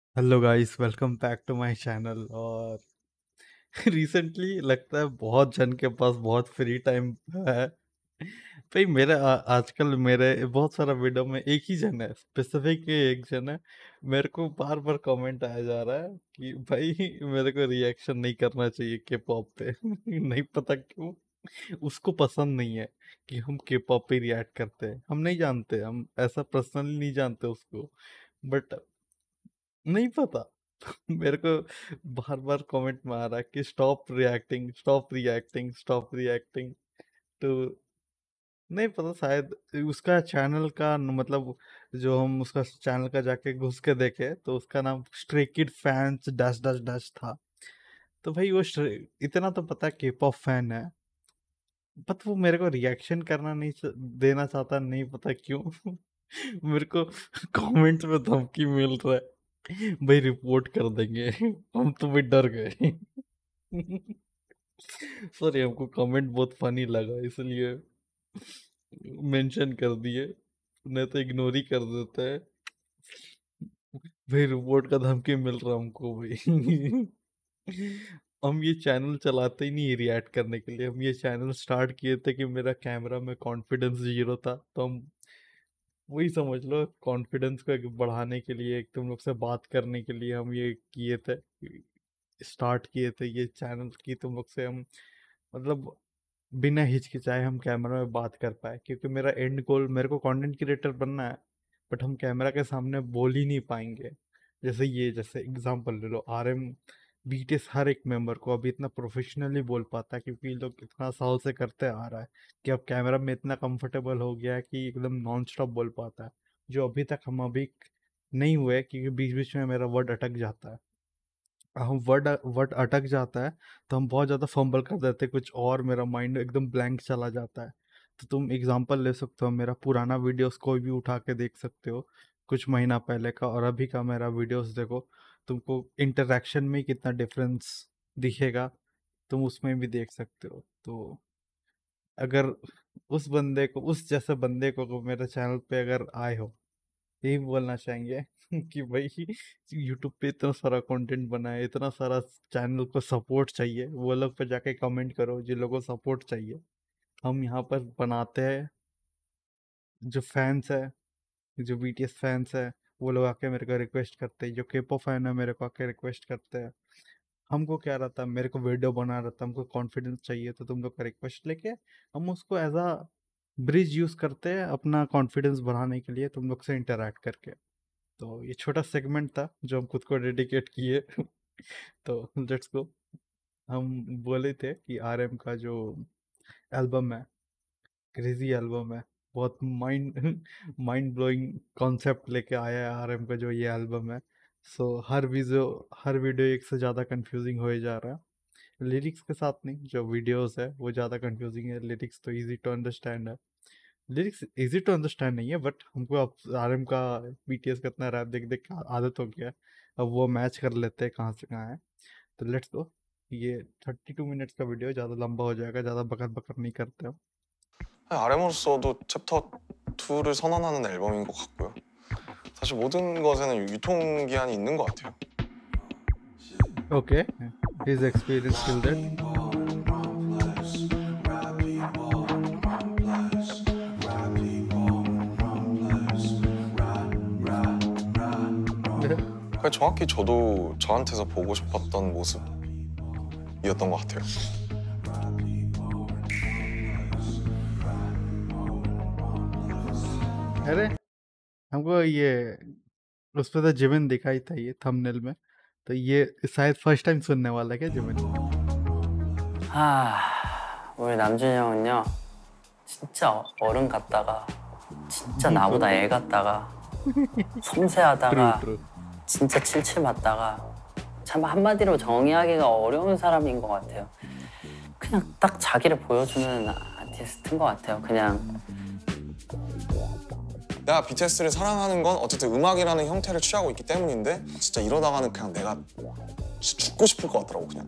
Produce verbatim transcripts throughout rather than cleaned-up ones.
Hello guys, welcome back to my channel. और recently लगता है बहुत जन के पास बहुत फ्री टाइम है। भाई मेरे आ, आजकल मेरे बहुत सारा वीडियो में एक ही जन है, स्पेसिफिक एक जन है। मेरे को बार बार कमेंट आया जा रहा है कि भाई मेरे को रिएक्शन नहीं करना चाहिए के पॉप पे। नहीं पता क्यों। उसको पसंद नहीं है कि हम के पॉप पे रिएक्ट करते हैं। हम नहीं जानते, हम ऐसा पर्सनली नहीं जानते उसको, बट नहीं पता। मेरे को बार बार कमेंट में आ रहा है कि stop reacting, stop reacting, stop reacting. तो नहीं पता, शायद उसका चैनल का न- मतलब जो हम उसका चैनल का जाके घुस के देखे तो उसका नाम stray kid fans dash dash dash था। तो भाई वो Stray- इतना तो पता के पॉप फैन है, बट वो मेरे को रिएक्शन करना नहीं च- देना चाहता, नहीं पता क्यों। मेरे को कमेंट में धमकी मिल रहा है, भाई रिपोर्ट कर देंगे। हम तो भाई डर गए। सॉरी, हमको कमेंट बहुत फनी लगा इसलिए मेंशन कर दिए, नहीं तो इग्नोर ही कर देते हैं। भाई रिपोर्ट का धमकी मिल रहा हमको भाई। हम ये चैनल चलाते ही नहीं रिएक्ट करने के लिए, हम ये चैनल स्टार्ट किए थे कि मेरा कैमरा में कॉन्फिडेंस जीरो था, तो हम वही समझ लो कॉन्फिडेंस को एक बढ़ाने के लिए, एक तुम लोग से बात करने के लिए हम ये किए थे, स्टार्ट किए थे ये चैनल की तुम लोग से हम, मतलब बिना हिचकिचाए हम कैमरा में बात कर पाए। क्योंकि मेरा एंड गोल, मेरे को कंटेंट क्रिएटर बनना है, बट हम कैमरा के सामने बोल ही नहीं पाएंगे। जैसे ये, जैसे एग्जांपल ले लो, आर एम बीटीएस हर एक मेंबर को अभी इतना प्रोफेशनली बोल पाता है क्योंकि ये लोग इतना साल से करते आ रहा है कि अब कैमरा में इतना कंफर्टेबल हो गया है कि एकदम नॉन स्टॉप बोल पाता है, जो अभी तक हम अभी नहीं हुए, क्योंकि बीच बीच में मेरा वर्ड अटक जाता है। हम वर्ड वर्ड अटक जाता है तो हम बहुत ज़्यादा फंबल कर देते हैं कुछ, और मेरा माइंड एकदम ब्लैंक चला जाता है। तो तुम एग्जांपल ले सकते हो, मेरा पुराना वीडियोस कोई भी उठा के देख सकते हो, कुछ महीना पहले का और अभी का मेरा वीडियोस देखो, तुमको इंटरेक्शन में कितना डिफरेंस दिखेगा, तुम उसमें भी देख सकते हो। तो अगर उस बंदे को, उस जैसे बंदे को, को मेरे चैनल पे अगर आए हो, यही बोलना चाहेंगे कि भाई यूट्यूब पे इतना सारा कंटेंट बना है, इतना सारा चैनल को सपोर्ट चाहिए, वो लोग पे जाके कमेंट करो जिन लोगों को सपोर्ट चाहिए। हम यहाँ पर बनाते हैं, जो फैंस है, जो बीटीएस फैंस है, वो लोग आके मेरे को रिक्वेस्ट करते हैं, जो केपॉप फैन है मेरे को आके रिक्वेस्ट करते हैं। हमको क्या रहता है, मेरे को वीडियो बना रहता है, हमको कॉन्फिडेंस चाहिए, तो तुम लोग का रिक्वेस्ट लेके हम उसको एज अ ब्रिज यूज करते हैं अपना कॉन्फिडेंस बढ़ाने के लिए, तुम लोग से इंटरेक्ट करके। तो ये छोटा सेगमेंट था जो हम खुद को डेडिकेट किए। तो लेट्स गो। हम बोले थे कि आरएम का जो एल्बम है, क्रेजी एल्बम है, बहुत माइंड माइंड ब्लोइंग कॉन्सेप्ट लेके आया है आरएम का जो ये एल्बम है। सो हर वीडियो हर वीडियो एक से ज़्यादा कंफ्यूजिंग हो ही जा रहा है, लिरिक्स के साथ नहीं, जो वीडियोस है वो ज़्यादा कंफ्यूजिंग है, लिरिक्स तो इजी टू अंडरस्टैंड है। लिरिक्स इजी टू अंडरस्टैंड नहीं है, बट हमको अब आरएम का बीटीएस का इतना रैप देख देख के आदत हो गया है, अब वो मैच कर लेते हैं कहाँ से कहाँ है। तो लेट्स गो। ये थर्टी टू मिनट्स का वीडियो, ज़्यादा लंबा हो जाएगा, ज़्यादा बकर बकर नहीं करते हो। 알엠으로서도 챕터 이를 선언하는 앨범인 것 같고요. 사실 모든 것에는 유통기한이 있는 것 같아요. Okay, his experience till that. 그냥 정확히 저도 저한테서 보고 싶었던 모습이었던 것 같아요. अरे हमको ये उस पे तो जिमिन दिखाई था ये थंबनेल में, तो ये शायद फर्स्ट टाइम सुनने वाला है क्या जिमिन? 아, 우리 남준이 형은요, 진짜 어- 어른 같다가, 진짜 나보다 애 같다가, ट्रू 섬세하다가, ट्रू। 진짜 칠칠 맞다가, 참 한마디로 정의하기가 어려운 사람인 것 같아요. 그냥 딱 자기를 보여주는 아티스트인 것 같아요. 그냥 내가 비티에스를 사랑하는 건 어쨌든 음악이라는 형태를 취하고 있기 때문인데 진짜 이러다가는 그냥 내가 진짜 죽고 싶을 것 같더라고 그냥.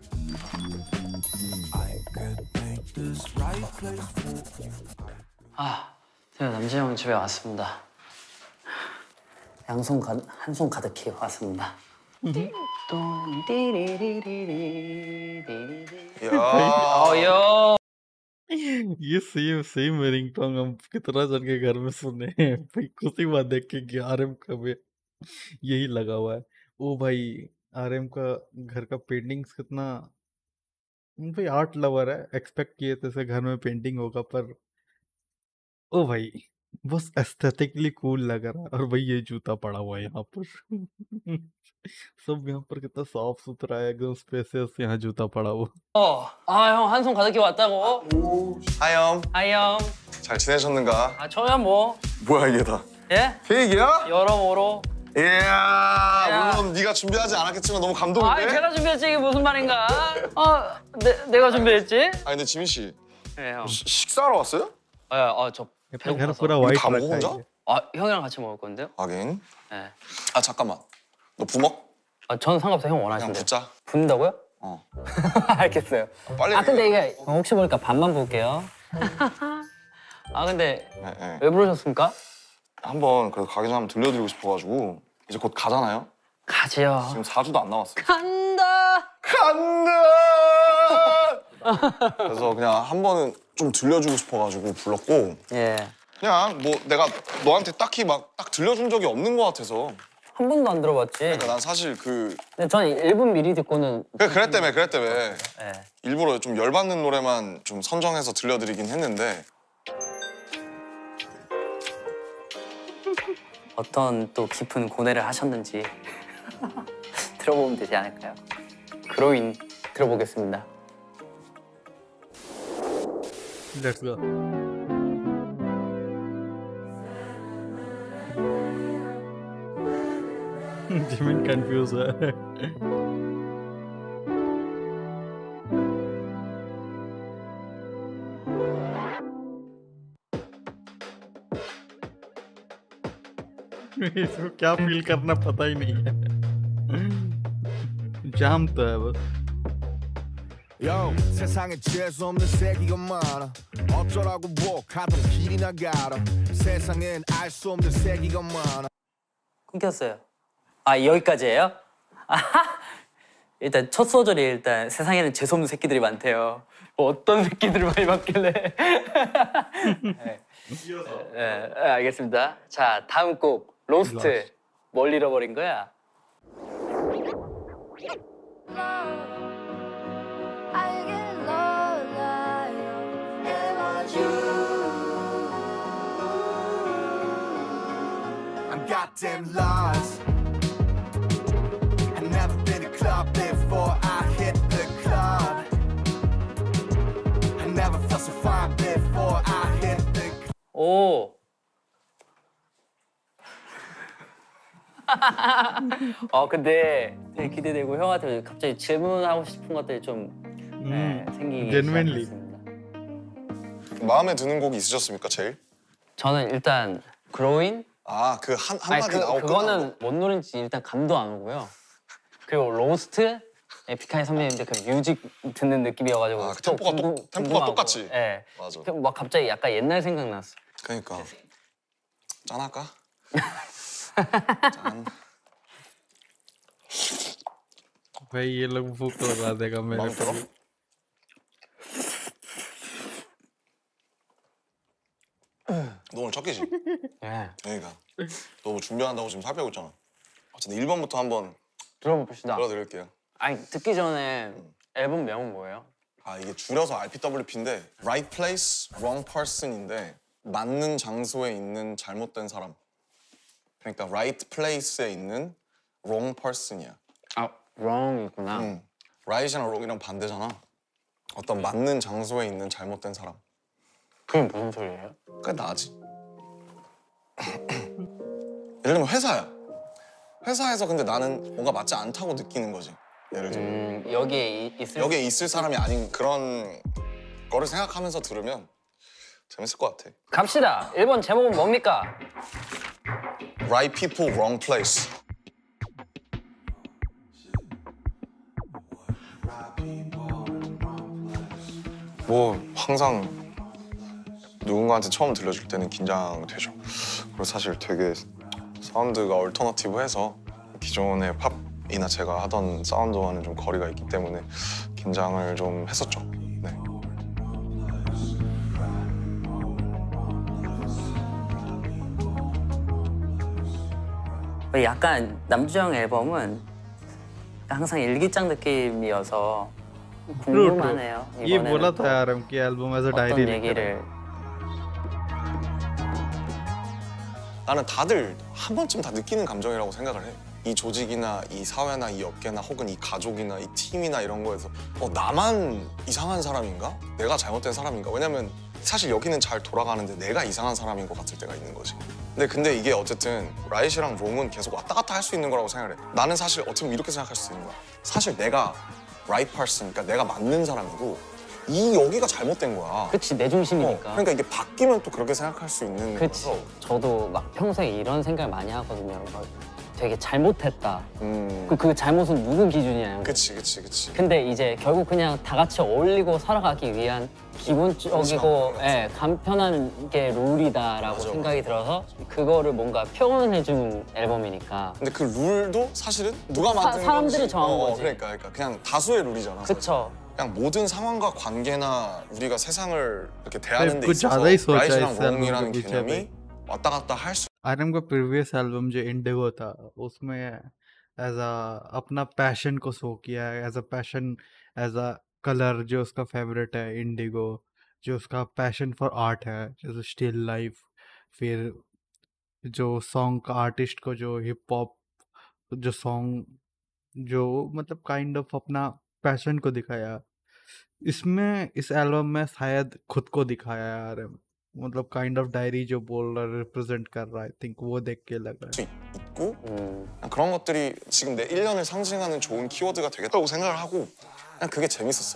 아, 제가 남준이 형 집에 왔습니다. 양손 가, 한 손 가득히 왔습니다. 야. 어여. ये सेम सेम रिंगटोन हम कितना जन के घर में सुने हैं भाई। खुशी बात देख के कि आरएम का भी यही लगा हुआ है। ओ भाई आरएम का घर का पेंटिंग्स कितना भाई आर्ट लवर है। एक्सपेक्ट किए थे ऐसे घर में पेंटिंग होगा पर ओ भाई बस एस्थेटिकली कूल लग रहा है। और भाई ये जूता पड़ा हुआ है यहाँ पर सब यहाँ पर कितना साफ सुथरा है एकदम स्पेसियस। यहाँ जूता पड़ा हुआ। 어, 아, 형 한 손 가득히 왔다고. 하염 하영. 잘 지내셨는가? 아, 저야 뭐. 뭐야 이게 다? 예? 케이크야? 여러모로. 이야 물론 네가 준비하지 않았겠지만 너무 아, 감동인데? 제가 준비했지 이게 무슨 말인가? 어, 내, 내가 준비했지? 아니 근데 지민 씨 네, 형. 시- 식사하러 왔어요? 예, 어, 저 अपना घर 배고파서. पूरा 이거 वाइट 다 रखा 먹어 है 혼자? ये। 아, 형이랑 같이 먹을 건데요? 하긴 예. 아 잠깐만 너 부먹? 아, 저는 상관없어요. 형 그냥 원하신대요. 붙자 분다고요? 어 알겠어요. 빨리 아, 근데 이게 혹시 모르니까 반만 볼게요. 아, 근데 네, 네. 왜 부르셨습니까? 한번 그래도 가기 전에 한번 들려드리고 싶어가지고 이제 곧 가잖아요? 가지요. 지금 사 주도 안 남았어요 간다. 간다 그래서 그냥 한 번은 좀 들려주고 싶어가지고 불렀고 예. 그냥 뭐 내가 너한테 딱히 막 딱 들려준 적이 없는 것 같아서 한 번도 안 들어봤지. 그러니까 난 사실 그 근데 저는 일 분 미리 듣고는 그래, 그랬다며 그랬다며 예. 일부러 좀 열받는 노래만 좀 선정해서 들려드리긴 했는데 어떤 또 깊은 고뇌를 하셨는지 들어보면 되지 않을까요? 그로인 들어보겠습니다. Let's go. जिमिन कंफ्यूज है। इसको क्या फील करना पता ही नहीं है। जाम तो है बस। Yo, 세상에 재수 없는 세기가 많아. 어쩌라고 뭐 가던 길이나 가라. 세상엔 알 수 없는 세기가 많아. 끊겼어요. 아, 여기까지예요? 아하! 일단 첫 소절이 일단 세상에는 재수없는 새끼들이 많대요. 뭐 어떤 새끼들을 많이 봤길래. 네. 네, 네, 알겠습니다. 자, 다음 곡 로스트. 로스트. 뭘 잃어버린 거야? I get lost, it was you. I'm goddamn lost. I've never been to a club before I hit the club. I never felt so fine before I hit the club. 오. 어 근데 되게 기대되고 형한테 갑자기 질문하고 싶은 것들이 좀 네, 생기기 genuinely. 시작했습니다. 마음에 드는 곡이 있으셨습니까 제일? 저는 일단 그로인 아 그 한 아니 한마디 그, 나오고 그거는 뭔 노래인지 일단 감도 안 오고요. 그리고 로스트 에픽하이 선배님들 그 뮤직 듣는 느낌이어가지고 아, 그 또 템포가 똑- 궁금- 템포가 궁금하고. 똑같이. 예. 맞아. 그 막 갑자기 약간 옛날 생각났어. 그러니까 짠할까? 짠 भाई ये लोग भूख लगा देगा मेरे 마음에 들어? को। 너 오늘 첫 끼지? 예. 그러니까 너 뭐 준비한다고 지금 살 빼고 있잖아 어쨌든 일 번부터 한번 들어봅시다. 들어드릴게요 아니 듣기 전에 앨범 명은 뭐예요? 아 이게 줄여서 알피더블유피인데 Right Place, Wrong Person인데 맞는 장소에 있는 잘못된 사람 그러니까 Right Place에 있는 Wrong Person이야 아, wrong이구나. 응. Right이랑 Wrong이랑 반대잖아 어떤 맞는 장소에 있는 잘못된 사람 그게 무슨 소리예요? 그게 나지 예를 들면 회사야 회사에서 근데 나는 뭔가 맞지 않다고 느끼는 거지 예를 들면 음, 여기에 이- 있을 여기에 있을 사람이 아닌 그런 거를 생각하면서 들으면 재밌을 것 같아 갑시다. 일 번 제목은 뭡니까? Right people, wrong place. 뭐 항상 누군가한테 처음 들려줄 때는 긴장되죠. 그리고 사실 되게 사운드가 얼터너티브해서 기존의 팝 이나 제가 하던 사운드와는 좀 거리가 있기 때문에 긴장을 좀 했었죠. 네. 약간 남주영 앨범은 항상 일기장 느낌이어서 궁금하네요. ये बोला 이번에는 था यार हम कि album as a 또 diary 어떤 얘기를 나는 다들 한 번쯤 다 느끼는 감정이라고 생각을 해. 이 조직이나 이 사회나 이 업계나 혹은 이 가족이나 이 팀이나 이런 거에서 어, 나만 이상한 사람인가? 내가 잘못된 사람인가? 왜냐면 사실 여기는 잘 돌아가는데 내가 이상한 사람인 것 같을 때가 있는 거지. 근데 근데 이게 어쨌든 라이시랑 롱은 계속 왔다 갔다 할 수 있는 거라고 생각을 해. 나는 사실 어떻게 보면 이렇게 생각할 수 있는 거야. 사실 내가 right person, 그러니까 내가 맞는 사람이고 이 여기가 잘못된 거야. 그치 내 어, 중심이니까. 그러니까 이게 바뀌면 또 그렇게 생각할 수 있는 그치. 거라서. 저도 막 평소에 이런 생각을 많이 하거든요. 막 되게 잘못했다. 음, 그, 그 잘못은 누구 기준이야? 그치 그치 그치. 근데 이제 결국 그냥 다 같이 어울리고 살아가기 위한 기본적이고 그렇죠. 예, 간편한 게 룰이다라고 맞아. 생각이 들어서 그거를 뭔가 표현해준 앨범이니까. 근데 그 룰도 사실은 누가 사- 만든 사람들이 건지 정한 어, 거지. 그러니까, 그러니까 그냥 다수의 룰이잖아. 사실. 그쵸. 그냥 모든 상황과 관계나 우리가 세상을 이렇게 대하는 데 कुछ 있어서 ज्यादा ही सोचा 라이시랑 इस एल्बम 롱이라는 के पीछे 개념이 भाई। 왔다 갔다 할 수. आरएम का प्रीवियस एल्बम जो इंडिगो था उसमें एज अ अपना पैशन को शो किया है as a passion as a colour जो उसका फेवरेट है इंडिगो जो उसका पैशन फॉर आर्ट है जैसे स्टिल लाइफ फिर जो सॉन्ग का आर्टिस्ट को जो हिप हॉप जो सॉन्ग जो मतलब काइंड ऑफ अपना पैशन को दिखाया इसमें इस एल्बम में शायद खुद को दिखाया है आरएम मतलब काइंड ऑफ डायरी जो बोल रहा रिप्रेजेंट कर रहा है आई थिंक वो देख के लग रहा है 수 있고 음. 그냥 그런 것들이 지금 내 일 년을 상징하는 좋은 키워드가 되겠다고 생각을 하고 그냥 그게 재밌었어.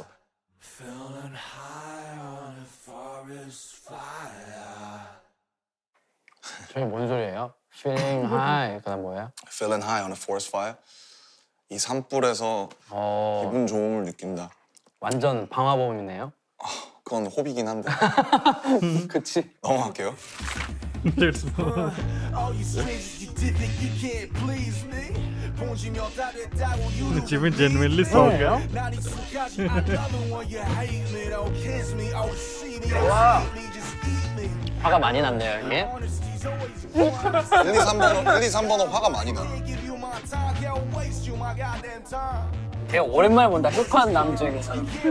저게 뭔 소리예요? Feeling high 그다음 뭐예요? Feeling high on a forest fire. 이 산불에서 어 기분 좋음을 느낀다. 완전 방화범이네요. 그건 호비긴 한데 그치. 넘어갈게요. Let's All you strangers, you did think you can't please me. 본지면 따뜻하고 you 지금 genuinely song है 난 익숙하지 않다는 원 you hate me, don't kiss me, oh see me, oh see me, just eat me. 화가 많이 났네요 형님. Honesty's always important. 일, 이, 삼 번호, 일, 이, 삼 번호 화가 많이 나. Give you my time, can't waste you my goddamn time. 되게 오랜만에 본다 힙한 남중에서.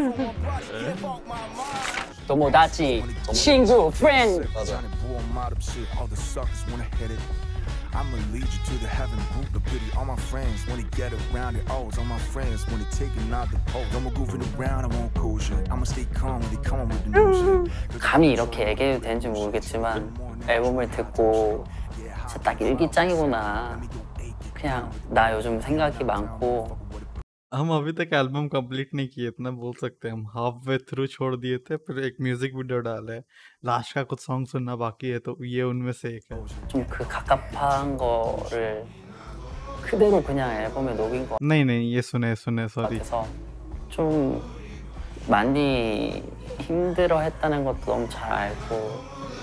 도모다치 친구 friend. 맞아. Johnny Bull, mod up shit, all the suckers wanna hit it. I'ma lead you to the heaven group, the pity all my friends when they get around it. Always all my friends when they taking out the pose. I'ma goofing around, I won't cool shit. I'ma stay calm when they come on with the new shit. 감히 이렇게 얘기해도 되는지 모르겠지만 앨범을 듣고 진짜 딱 일기장이구나. 그냥 나 요즘 생각이 많고 हम अभी तक album complete नहीं किए इतना बोल सकते हैं हम हाफ वे थ्रू छोड़ दिए थे फिर एक म्यूजिक वीडियो डाला है लास्ट का कुछ सॉन्ग सुनना बाकी है तो ये उनमें से एक है 좀 그 갑갑한 거를 그대로 그냥 앨범에 녹인 것 नहीं नहीं ये सुने सुने सॉरी 같아서 좀 많이 힘들어 했다는 것도 너무 잘 알고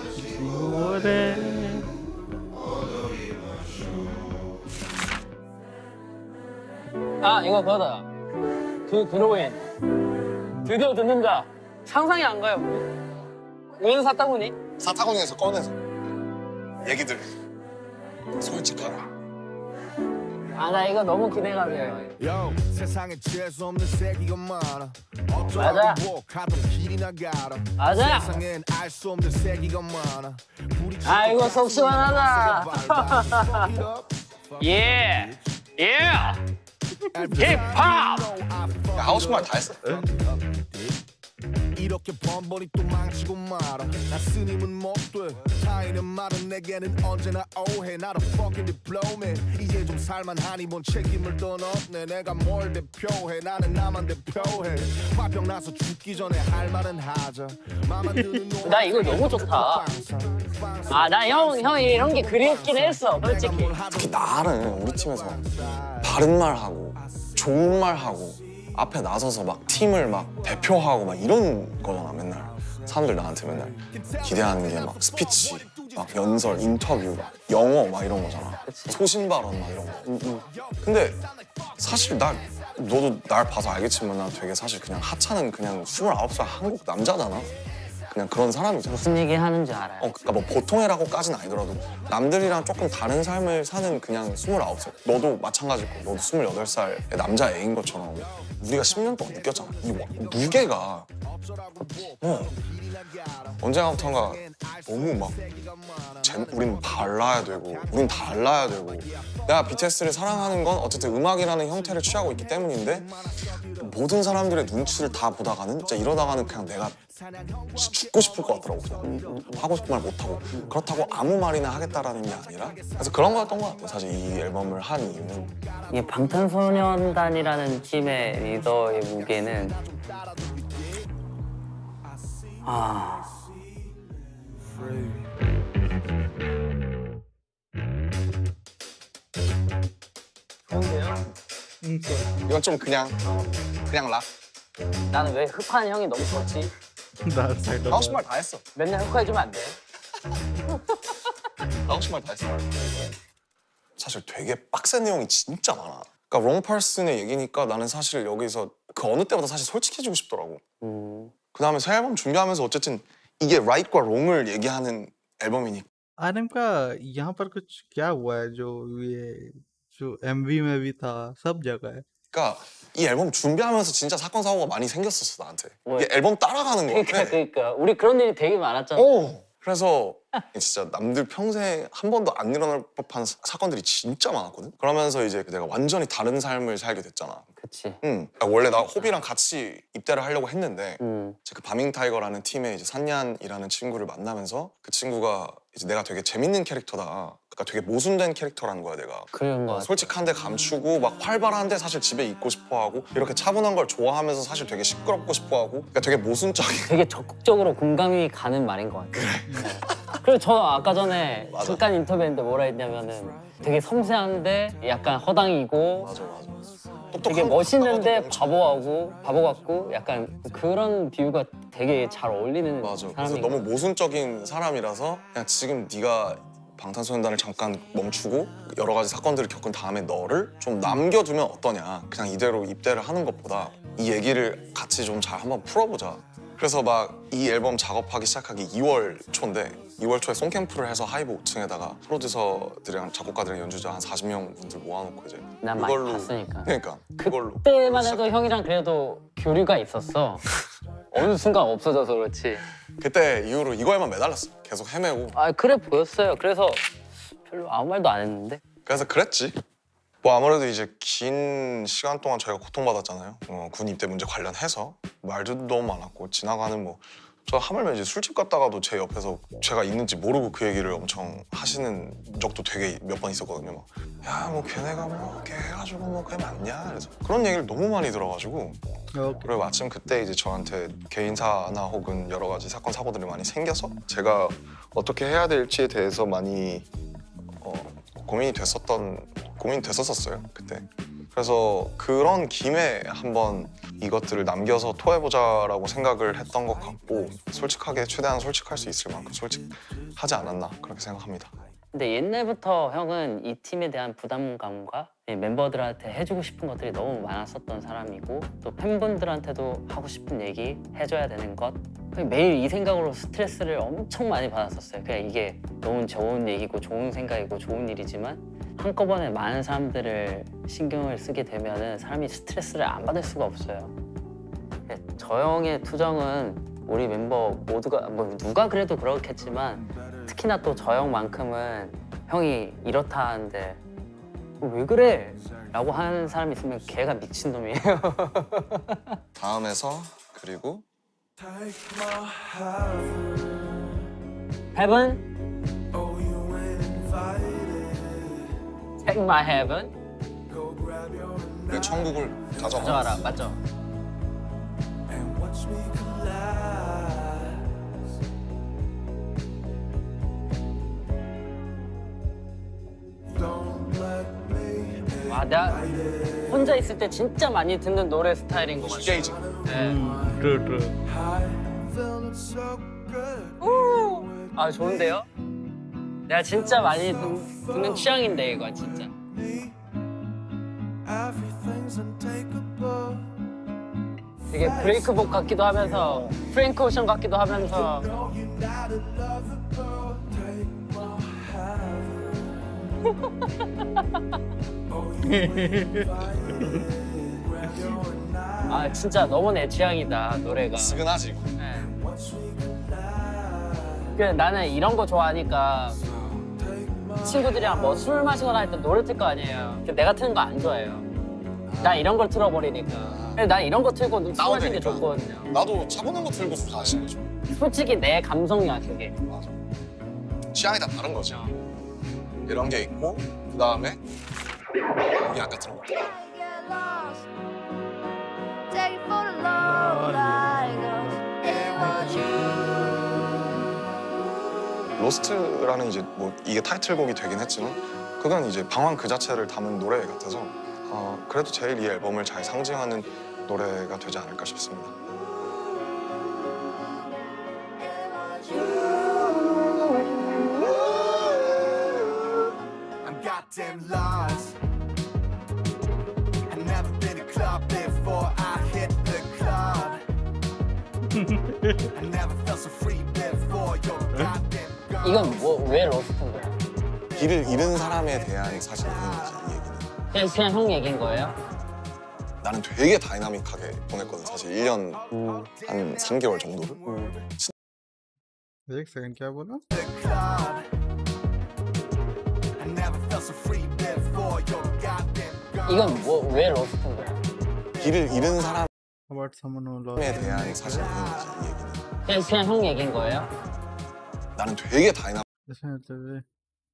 아 이거 그거다 그 그로인 드디어 듣는다 상상이 안 가요 우연 사타구니 사타구니에서 꺼내서 얘기들 솔직하라. 아 나 이거 너무 기대가 돼요 Yo, 세상에 재수 없는 세기가 많아. 맞아. 어쩌고 가던 길이 나가라. 맞아. 세상엔 알 수 없는 세기가 많아. 부딪히고 아 이거 속 시원하다 예. 예 예. 힙합 야, 하고 싶은 말 다 했어. 이렇게 번번이 또 망치고 말아. 나 스님은 못돼 타인은 말은 내게는 언제나 오해. 나도 fucking diploma. 이제 좀 살만하니 뭔 책임을 떠넘네. 내가 뭘 대표해 나는 나만 대표해. 화병 나서 죽기 전에 할 말은 하자. 맘만 드는 놈. 나 이거 너무 좋다. 아 나 형 형이 이런 게 그립긴 했어 솔직히 특히 나는 우리 팀에서 바른 말 하고 좋은 말 하고 앞에 나서서 막 팀을 막 대표하고 막 이런 거잖아 맨날. 사람들 나한테 맨날 기대하는 게 막 스피치, 막 연설, 인터뷰, 막 영어 막 이런 거잖아. 소신 발언 막 이런 거. 근데 사실 나 너도 날 봐서 알겠지만 나 되게 사실 그냥 하찮은 그냥 스물아홉 살 한국 남자잖아. 그냥 그런 사람이잖아. 무슨 얘기 하는지 알아요. 어, 그러니까 뭐 보통이라고까지는 아니더라도 남들이랑 조금 다른 삶을 사는 그냥 스물아홉 살. 너도 마찬가지고 너도 스물여덟 살의 남자애인 것처럼 우리가 십 년 동안 느꼈잖아. 이 와- 무게가 어, 언젠가부터인가 너무 막 제, 우린 달라야 되고 우린 달라야 되고 내가 비티에스를 사랑하는 건 어쨌든 음악이라는 형태를 취하고 있기 때문인데 모든 사람들의 눈치를 다 보다가는 진짜 이러다가는 그냥 내가 죽고 싶을 것 같더라고. 그냥 하고 싶은 말 못하고 그렇다고 아무 말이나 하겠다라는 게 아니라 그래서 그런 거였던 것 같아요. 사실 이 앨범을 한 이유는 이게 방탄소년단이라는 팀의 리더의 무게는 아 이건 좀 그냥 그냥 락 나는 왜 흑화한 형이 너무 좋지? That side 하고 of 싶은 말 다 했어. 맨날 흑화해주면 안 돼? 하고 싶은 말 다 했어. 사실 되게 빡센 내용이 진짜 많아. 그러니까 롱 펄슨의 얘기니까 나는 사실 여기서 그 어느 때보다 사실 솔직해지고 싶더라고. 음. 그 다음에 새 앨범 준비하면서 어쨌든 이게 right과 wrong을 얘기하는 앨범이니까 आरएम का यहाँ पर कुछ क्या हुआ है जो ये जो एमवी में भी था सब जगह है 그러니까 이 앨범 준비하면서 진짜 사건 사고가 많이 생겼었어 나한테. 뭐야? 이게 앨범 따라가는 거 그러니까 같아. 그러니까 우리 그런 일이 되게 많았잖아. 어. 그래서 진짜 남들 평생 한 번도 안 일어날 법한 사- 사건들이 진짜 많았거든. 그러면서 이제 내가 완전히 다른 삶을 살게 됐잖아. 그치. 응. 그러니까 원래 나 호비랑 같이 입대를 하려고 했는데 음. 이제 그 바밍 타이거라는 팀에 이제 산얀이라는 친구를 만나면서 그 친구가 이제 내가 되게 재밌는 캐릭터다. 그러니까 되게 모순된 캐릭터라는 거야 내가. 그런 거 같아. 솔직한데 감추고 막 활발한데 사실 집에 있고 싶어하고 이렇게 차분한 걸 좋아하면서 사실 되게 시끄럽고 싶어하고 그러니까 되게 모순적인. 되게 적극적으로 공감이 가는 말인 것 같아. 네. 그리고 저 아까 전에 맞아. 잠깐 인터뷰했는데 뭐라 했냐면은 되게 섬세한데 약간 허당이고 맞아 맞아. 되게 똑똑한 멋있는데 거 바보하고 바보 같고 약간 그런 비유가 되게 잘 어울리는 맞아. 그래서 사람인 너무 것 같아. 모순적인 사람이라서 그냥 지금 네가 방탄소년단을 잠깐 멈추고 여러 가지 사건들을 겪은 다음에 너를 좀 남겨두면 어떠냐. 그냥 이대로 입대를 하는 것보다 이 얘기를 같이 좀 잘 한번 풀어보자. 그래서 막 이 앨범 작업하기 시작하기 이월 초인데 이월 초에 송캠프를 해서 하이브 오 층에다가 프로듀서들이랑 작곡가들이랑 연주자 한 사십 명 분들 모아놓고 이제 난 많이 봤으니까. 그러니까 그걸로 그때만 해도 형이랑 그래도 교류가 있었어. 어느 순간 없어져서 그렇지. 그때 이후로 이거에만 매달렸어. 계속 헤매고. 아 그래 보였어요. 그래서 별로 아무 말도 안 했는데. 그래서 그랬지. 뭐 아무래도 이제 긴 시간 동안 저희가 고통받았잖아요. 어, 군 입대 문제 관련해서 말도 너무 많았고 지나가는 뭐 저 하물며 이제 술집 갔다가도 제 옆에서 제가 있는지 모르고 그 얘기를 엄청 하시는 적도 되게 몇 번 있었거든요. 막 야 뭐 걔네가 뭐 이렇게 해가지고 뭐 그게 맞냐 그래서 그런 얘기를 너무 많이 들어가지고 okay 그리고 마침 그때 이제 저한테 개인사나 혹은 여러 가지 사건 사고들이 많이 생겨서 제가 어떻게 해야 될지에 대해서 많이 어, 고민이 됐었던 고민이 됐었었어요 그때. 그래서 그런 김에 한번 이것들을 남겨서 토해보자라고 생각을 했던 것 같고 솔직하게 최대한 솔직할 수 있을 만큼 솔직하지 않았나 그렇게 생각합니다. 근데 옛날부터 형은 이 팀에 대한 부담감과 이 멤버들한테 해주고 싶은 것들이 너무 많았었던 사람이고 또 팬분들한테도 하고 싶은 얘기 해줘야 되는 것 그냥 매일 이 생각으로 스트레스를 엄청 많이 받았었어요. 그냥 이게 너무 좋은 얘기고 좋은 생각이고 좋은 일이지만 한꺼번에 많은 사람들을 신경을 쓰게 되면은 사람이 스트레스를 안 받을 수가 없어요. 저 형의 투정은 우리 멤버 모두가 뭐 누가 그래도 그렇겠지만 특히나 또 저 형만큼은 형이 이렇다 하는데 왜 그래? 라고 하는 사람이 있으면 걔가 미친놈이에요. 다음에서 그리고 Heaven? Take my heaven? 내 천국을 가져가. 가져와라, 맞죠? 와, 내가 혼자 있을 때 진짜 많이 듣는 노래 스타일인 것 같아요. 게이지. 네. True true 아, 좋은데요? 내가 진짜 많이 듣, 듣는 취향인데, 이거 진짜. everything's untakeable. 이게 브레이크복 같기도 하면서 프랭크 오션 같기도 하면서 No, you're not unlovable. Take my hand. Oh, you ain't fighting. Grab your knife. 아 진짜 너무 내 취향이다 노래가. 스근하지 이거. 네. Once we collide. 그 나는 이런 거 좋아하니까 친구들이랑 뭐 술 마시거나 할 때 노래 틀 거 아니에요. 그 내가 트는 거 안 좋아해요. 나 이런 걸 틀어버리니까. 근데 난 이런 거 틀고 술 마시는 게 다운되니까. 좋거든요. 나도 차분한 거 들고 술 마시는 거 좋아. 솔직히 내 감성이야 그게. 맞아. 취향이 다 다른 거지. 이런 게 있고 그 다음에 이게 아까 들은 거. Get lost. Take it for the love like us. It was you. 로스트라는 이제 뭐 이게 타이틀곡이 되긴 했지만 그건 이제 방황 그 자체를 담은 노래 같아서 어, 그래도 제일 이 앨범을 잘 상징하는 노래가 되지 않을까 싶습니다. I'm goddamn lost. I've never been to club before I hit the club. I never felt so free before your goddamn girl. 이건 뭐 왜 러스트인 거야? 길을 잃은 사람에 대한 사실 얘기지 이 얘기는. 그냥 그냥 형 얘기인 거예요? 나는 되게 다이나믹하게 보냈거든 사실 일 년 한 삼 개월 정도를. एक सेकंड क्या बोला? The club. I never felt so free before your goddamn girl. 이건 뭐 왜 러스트인 거야? 길을 잃은 사람에 About someone who lost. 대한 사실 얘기지 이 얘기는. 그냥 그냥 형 얘기인 거예요? 나는 되게 다이나믹하게 इसमें मतलब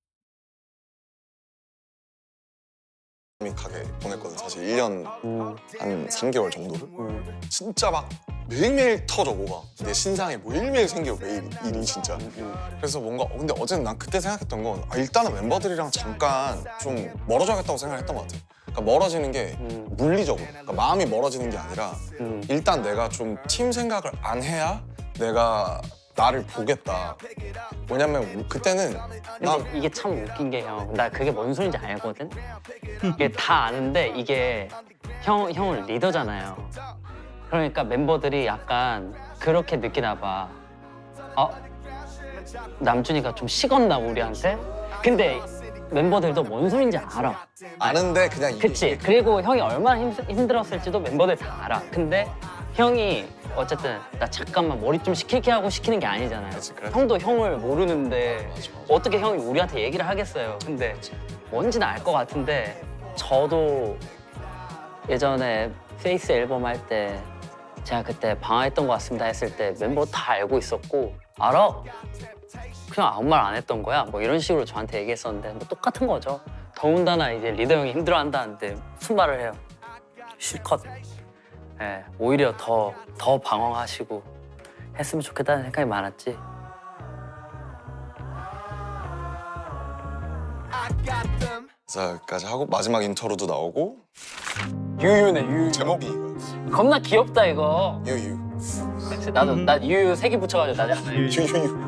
보냈거든 사실 일 년 한 삼 개월 정도를. 진짜 막 매일매일 터져 뭐가 내 신상에 뭐 매일매일 생겨 매일 일이 진짜. 그래서 뭔가 어, 근데 어쨌든 난 그때 생각했던 건 아, 일단은 멤버들이랑 잠깐 좀 멀어져야겠다고 생각했던 것 같아. 그러니까 멀어지는 게 물리적으로 그러니까 마음이 멀어지는 게 아니라 일단 내가 좀 팀 생각을 안 해야 내가 나를 보겠다. 왜냐면 그때는 난 근데 이게 참 웃긴 게 형, 나 그게 뭔 소린지 알거든? 이게 다 아는데 이게 형, 형은 리더잖아요. 그러니까 멤버들이 약간 그렇게 느끼나 봐. 어? 남준이가 좀 식었나 우리한테? 근데 멤버들도 뭔 소린지 알아. 아는데 그냥 이게 그치? 그리고 형이 얼마나 힘, 힘들었을지도 멤버들 다 알아. 근데 형이 어쨌든 나 잠깐만 머리 좀 식힐게 하고 시키는 게 아니잖아요. 그치, 그래. 형도 형을 모르는데 맞아, 맞아. 어떻게 형이 우리한테 얘기를 하겠어요. 근데 뭔지는 알 것 같은데 저도 예전에 페이스 앨범 할 때 제가 그때 방황했던 것 같습니다 했을 때 멤버 다 알고 있었고 알아? 그냥 아무 말 안 했던 거야. 뭐 이런 식으로 저한테 얘기했었는데 뭐 똑같은 거죠. 더군다나 이제 리더 형이 힘들어한다는데 무슨 말을 해요? 실컷. 예, 오히려 더, 더 방황하시고 했으면 좋겠다는 생각이 많았지. I got them. 그래서 여기까지 하고 마지막 인터로도 나오고 유유네, 유유. 제목이 이거야. 겁나 귀엽다, 이거. 유유. 그치, 나도, 나 유유 세 개 붙여가지고 나잖아. 유유.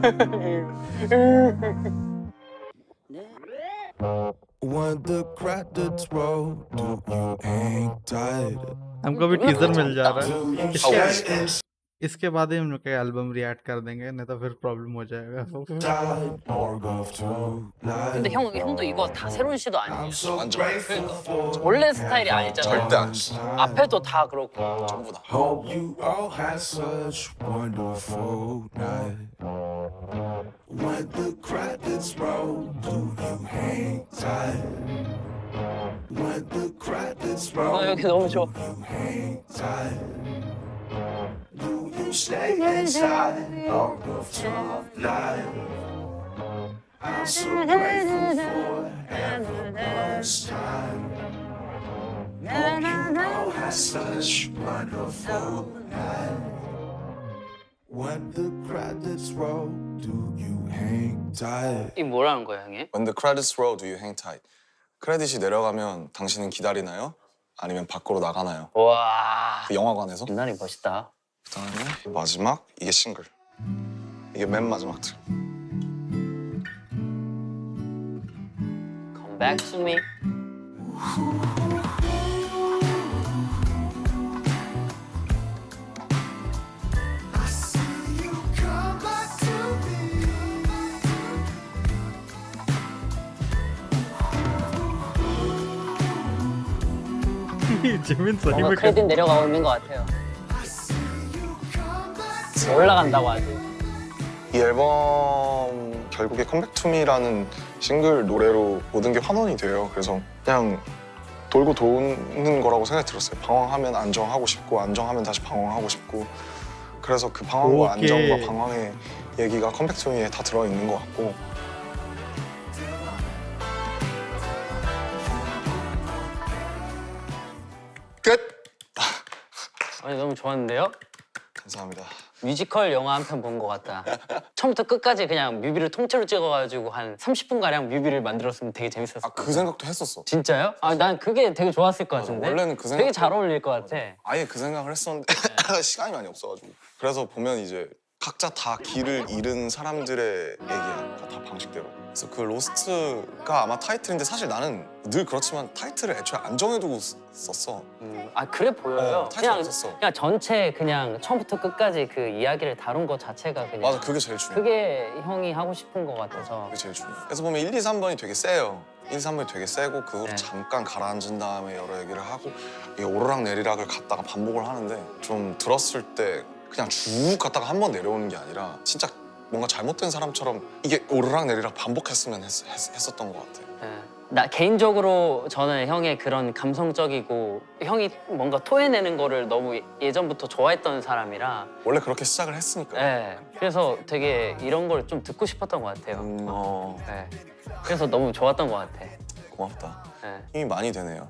When the credits roll, do you hang tight? हमको भी टीजर मिल जा रहा है How is इसके बाद ही हम लोग का एल्बम रिएक्ट कर देंगे नहीं तो फिर प्रॉब्लम हो जाएगा Tight or go to light? 근데 형, 형도 이거 다 새로운 시도 아니에요. So 완전 grateful for 원래 스타일이 아니잖아요. 절대 안 치. 앞에도 다 그렇고. 전부 다. Hope you all had such wonderful night. When the credits roll, do you hang tight? When the credits 아, roll, 여기 너무 좋아. you hang tight? Do you stay inside or go tough life? I'm so grateful for every first time. Hope you all had such wonderful night. When the credits roll, do you hang tight? 이 뭐라는 거야, 형이? When the credits roll, do you hang tight? 크레딧이 내려가면 당신은 기다리나요? 아니면 밖으로 나가나요? 와, 그 영화관에서. 빛나니 멋있다. 그다음에 마지막 이게 싱글. 이게 맨 마지막 틀. Come back to me. 지민 सही 뭔가 में 크레딧 내려가고 있는 것 같아요. 올라간다고 아주. 이 앨범 결국에 컴백 투미라는 싱글 노래로 모든 게 환원이 돼요. 그래서 그냥 돌고 도는 거라고 생각이 들었어요. 방황하면 안정하고 싶고 안정하면 다시 방황하고 싶고 그래서 그 방황과 오케이. 안정과 방황의 얘기가 컴백 투미에 다 들어있는 것 같고 끝! 아니 너무 좋았는데요? 감사합니다. 뮤지컬 영화 한 편 본 것 같다. 처음부터 끝까지 그냥 뮤비를 통째로 찍어가지고 한 삼십 분 가량 뮤비를 만들었으면 되게 재밌었을 것 아, 그 같아요. 생각도 했었어. 진짜요? 아, 난 그게 되게 좋았을 것 맞아, 같은데. 원래는 그 되게 생각도- 잘 어울릴 것 같아. 아예 그 생각을 했었는데 시간이 많이 없어가지고 그래서 보면 이제 각자 다 길을 잃은 사람들의 얘기야 다 방식대로 그래서 그 로스트가 아마 타이틀인데 사실 나는 늘 그렇지만 타이틀을 애초에 안 정해두고 쓰- 썼어 음, 아 그래 보여요. 어, 타이틀 그냥 없었어. 그냥 전체 그냥 처음부터 끝까지 그 이야기를 다룬 것 자체가 그냥 맞아 그게 제일 중요해 그게 형이 하고 싶은 것 같아서. 그게 제일 중요해 그래서 보면 일, 이, 삼 번이 되게 세요 일, 삼 번이 되게 세고 그 후로 네. 잠깐 가라앉은 다음에 여러 얘기를 하고 이게 오르락 내리락을 갔다가 반복을 하는데 좀 들었을 때 그냥 쭉 갔다가 한 번 내려오는 게 아니라 진짜 뭔가 잘못된 사람처럼 이게 오르락 내리락 반복했으면 했, 했, 했었던 것 같아. 네. 나 개인적으로 저는 형의 그런 감성적이고 형이 뭔가 토해내는 거를 너무 예전부터 좋아했던 사람이라 원래 그렇게 시작을 했으니까. 네. 그래서 되게 이런 걸 좀 듣고 싶었던 것 같아요. 음, 어, 네. 그래서 너무 좋았던 것 같아. 고맙다. 네. 힘이 많이 되네요.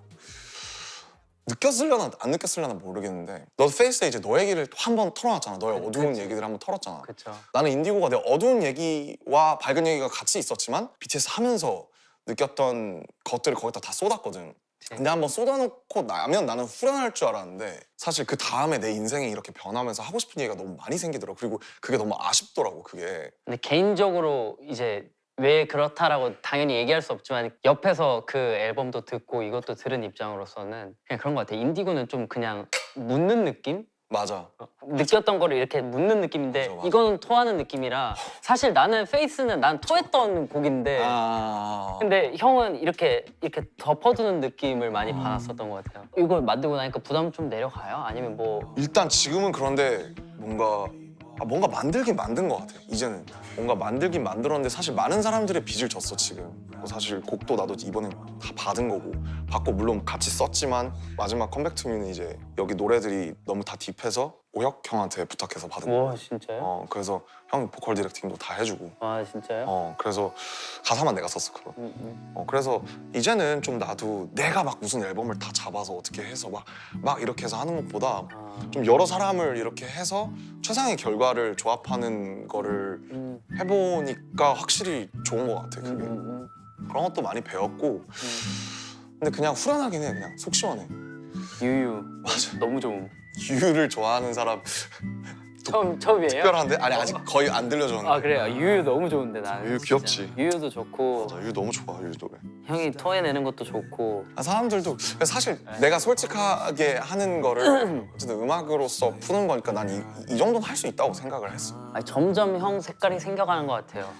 느꼈으려나 안 느꼈으려나 모르겠는데 너도 페이스에 이제 너 얘기를 한 번 털어놨잖아. 너의 그- 어두운 그치. 얘기들 한 번 털었잖아. 그렇죠. 나는 인디고가 내 어두운 얘기와 밝은 얘기가 같이 있었지만 비티에스 하면서 느꼈던 것들을 거기다 다 쏟았거든. 근데 한번 쏟아놓고 나면 나는 후련할 줄 알았는데 사실 그 다음에 내 인생이 이렇게 변하면서 하고 싶은 얘기가 너무 많이 생기더라고. 그리고 그게 너무 아쉽더라고 그게. 근데 개인적으로 이제 왜 그렇다라고 당연히 얘기할 수 없지만 옆에서 그 앨범도 듣고 이것도 들은 입장으로서는 그냥 그런 것 같아. 인디고는 좀 그냥 묻는 느낌? 맞아. 느꼈던 거를 이렇게 묻는 느낌인데 맞아, 맞아. 이거는 토하는 느낌이라 사실 나는 페이스는 난 토했던 곡인데 아... 근데 형은 이렇게 이렇게 덮어두는 느낌을 많이 음. 받았었던 것 같아요. 이걸 만들고 나니까 부담 좀 내려가요? 아니면 뭐 일단 지금은 그런데 뭔가 아, 뭔가 만들긴 만든 것 같아. 이제는 뭔가 만들긴 만들었는데 사실 많은 사람들의 빚을 졌어 지금. 사실 곡도 나도 이번에 다 받은 거고 받고 물론 같이 썼지만 마지막 컴백 투미는 이제 여기 노래들이 너무 다 딥해서 오혁 형한테 부탁해서 받은 와 거야. 진짜요? 어 그래서 형이 보컬 디렉팅도 다 해주고. 와 진짜요? 어 그래서 가사만 내가 썼어 그거. 음, 음. 어 그래서 이제는 좀 나도 내가 막 무슨 앨범을 다 잡아서 어떻게 해서 막 막 이렇게 해서 하는 것보다 아, 좀 여러 사람을 이렇게 해서 최상의 결과를 조합하는 거를 음, 해보니까 확실히 좋은 것 같아 음, 그게. 음, 그런 것도 많이 배웠고 근데 그냥 후련하긴 해 그냥 속 시원해. 음. 유유 맞아. 너무 좋은. 유유를 좋아하는 사람 처음 처음이에요? 특별한데? 아니 아직 거의 안 들려줬는데. 아 그래요. 유유 너무 좋은데 나는. 유유 진짜. 귀엽지. 유유도 좋고 맞아 유유 너무 좋아 유유 노래. 형이 토해내는 것도 좋고. 아, 사람들도 사실 내가 솔직하게 하는 거를 어쨌든 음악으로서 푸는 거니까 난 이 이 정도는 할 수 있다고 생각을 했어. 아니, 점점 형 색깔이 생겨가는 것 같아요.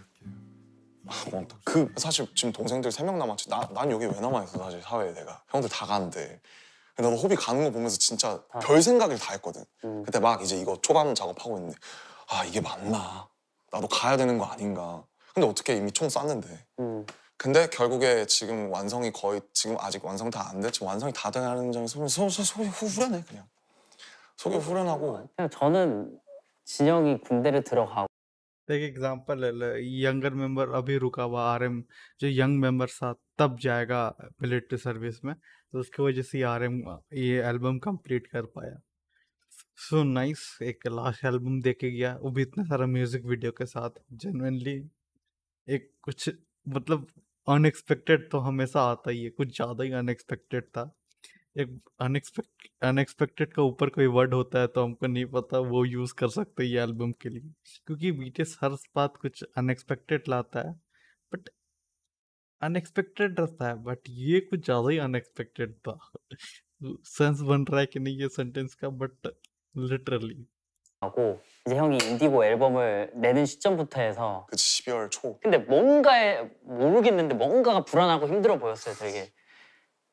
아, 고맙다. 그 사실 지금 동생들 세 명 남았지. 나, 난 여기 왜 남아있어 사실 사회에 내가. 형들 다 가는데. 근데 나도 호비 가는 거 보면서 진짜 별 생각을 다 했거든. 음. 그때 막 이제 이거 초반 작업하고 있는데 아 이게 맞나? 나도 가야 되는 거 아닌가? 근데 어떻게 이미 총 쐈는데. 음. 근데 결국에 지금 완성이 거의 지금 아직 완성 다 안 됐지만 완성이 다 되는 점에서 보면 소, 소, 속이 후- 후련해 그냥. 속이 후련하고. 그냥 저는 진영이 군대를 들어가고 एक एग्जांपल ले ले younger member अभी रुका हुआ आरएम जो young member था तब जाएगा मिलिट्री सर्विस में तो उसकी वजह से आरएम ये एल्बम कंप्लीट कर पाया सो नाइस एक लास्ट एल्बम देके गया वो भी इतने सारा म्यूजिक वीडियो के साथ जेन्युइनली एक कुछ मतलब अनएक्सपेक्टेड तो हमेशा आता ही है कुछ ज़्यादा ही अनएक्सपेक्टेड था एक अनएक्सपेक्ट अनएक्सपेक्टेड का ऊपर कोई वर्ड होता है तो हमको नहीं पता वो यूज़ कर सकते हैं ये एल्बम के लिए क्योंकि बीटीएस हर बात कुछ अनएक्सपेक्टेड लाता है बट अनएक्सपेक्टेड रहता है बट ये कुछ ज़्यादा ही अनएक्सपेक्टेड था सेंस बन रहा है कि नहीं ये सेंटेंस का बट लिटरली 하고 이제 형이 인디고 앨범을 내는 시점부터 해서 그 십이월 초. 근데 뭔가에 모르겠는데 뭔가가 불안하고 힘들어 보였어요 되게.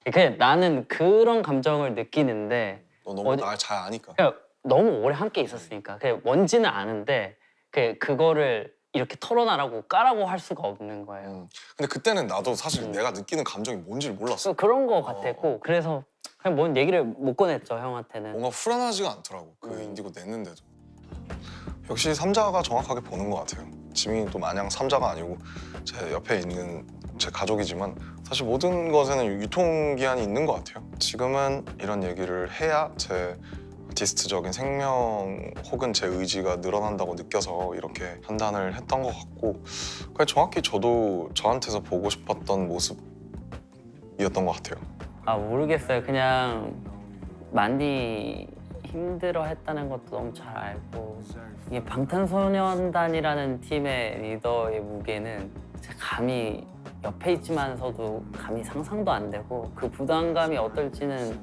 그냥 나는 그런 감정을 느끼는데 너 너무 어디- 날 잘 아니까. 그냥 너무 오래 함께 있었으니까 그냥 뭔지는 아는데 그 그거를 이렇게 털어놔라고 까라고 할 수가 없는 거예요. 음. 근데 그때는 나도 사실 음. 내가 느끼는 감정이 뭔지를 몰랐어. 그래서 그런 거 같았고 그래서 그냥 뭔 얘기를 못 꺼냈죠 형한테는. 뭔가 후련하지가 않더라고. 그 음. 인디고 냈는데도. 역시 삼자가 정확하게 보는 것 같아요. 지민이도 마냥 삼자가 아니고 제 옆에 있는 제 가족이지만 사실 모든 것에는 유통기한이 있는 것 같아요. 지금은 이런 얘기를 해야 제 아티스트적인 생명 혹은 제 의지가 늘어난다고 느껴서 이렇게 판단을 했던 것 같고 그냥 정확히 저도 저한테서 보고 싶었던 모습이었던 것 같아요. 아 모르겠어요. 그냥 많이 힘들어했다는 것도 너무 잘 알고 이게 방탄소년단이라는 팀의 리더의 무게는 진짜 감히 옆에 있지만서도 감히 상상도 안 되고 그 부담감이 어떨지는